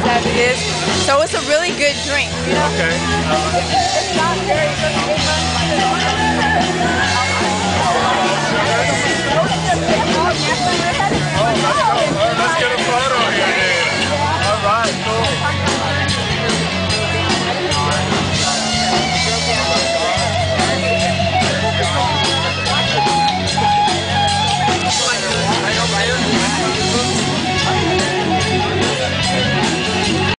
is as it is. So it's a really good drink, you know? Okay. It's not very